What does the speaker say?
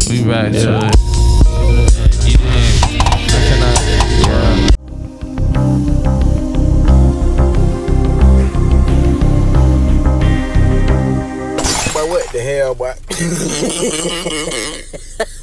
We back to it. Boy, what the hell, boy?